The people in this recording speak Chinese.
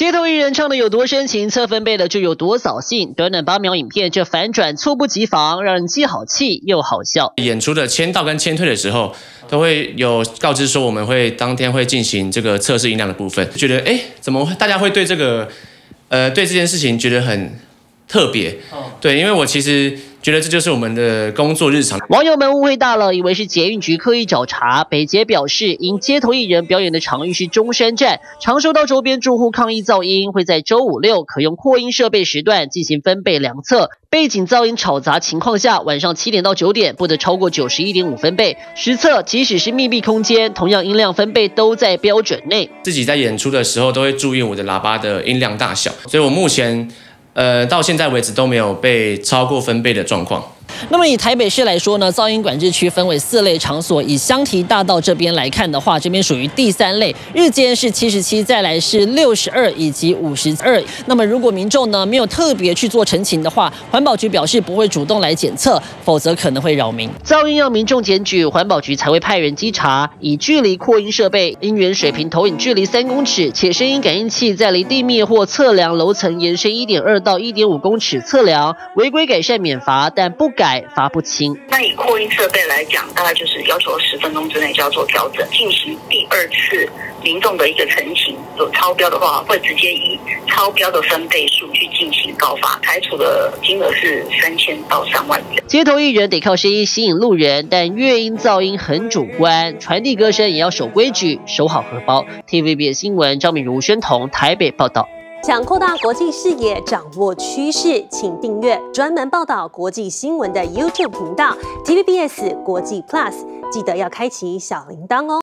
街头艺人唱的有多深情，测分贝的就有多扫兴。短短8秒影片，这反转猝不及防，让人既好气又好笑。 演出的签到跟签退的时候，都会有告知说我们会当天会进行这个测试音量的部分。觉得怎么大家会对这个对这件事情觉得很特别？对，因为我其实觉得这就是我们的工作日常。 网友们误会大了，以为是捷运局刻意找茬。北捷表示，因街头艺人表演的场域是中山站，常收到周边住户抗议噪音，会在周5、6可用扩音设备时段进行分贝量测。背景噪音吵杂情况下，晚上7点到9点不得超过91.5分贝。实测，即使是密闭空间，同样音量分贝都在标准内。 自己在演出的时候都会注意我的喇叭的音量大小，所以我目前到现在为止都没有被超过分贝的状况。 那么以台北市来说呢，噪音管制区分为4类场所。以香堤大道这边来看的话，这边属于第3类，日间是77，再来是62以及52。那么如果民众呢没有特别去做陈情的话，环保局表示不会主动来检测，否则可能会扰民。噪音要民众检举，环保局才会派人稽查。以距离扩音设备，音源水平投影距离3公尺，且声音感应器在离地面或测量楼层延伸1.2到1.5公尺测量，违规改善免罚，但不改罚不轻。 那以扩音设备来讲，大概就是要求10分钟之内就要做调整，进行第2次民众的一个陈情，有超标的话，会直接以超标的分贝数去进行告发，开除的金额是3000到3万元。 街头艺人得靠声音吸引路人，但乐音噪音很主观，传递歌声也要守规矩，守好荷包。TVBS 新闻张敏如、宣彤台北报道。 想扩大国际视野，掌握趋势，请订阅专门报道国际新闻的 YouTube 频道 TVBS 国际 Plus， 记得要开启小铃铛哦。